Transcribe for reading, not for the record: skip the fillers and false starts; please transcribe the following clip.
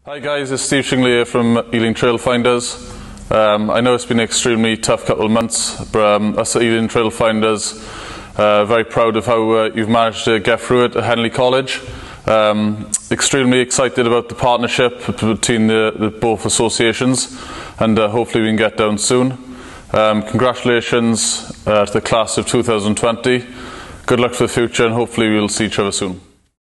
Hi guys, it's Steven Shingler here from Ealing Trailfinders. I know it's been an extremely tough couple of months, but us at Ealing Trailfinders very proud of how you've managed to get through it at Henley College. Extremely excited about the partnership between the both associations, and hopefully we can get down soon. Congratulations to the class of 2020. Good luck for the future, and hopefully we'll see each other soon.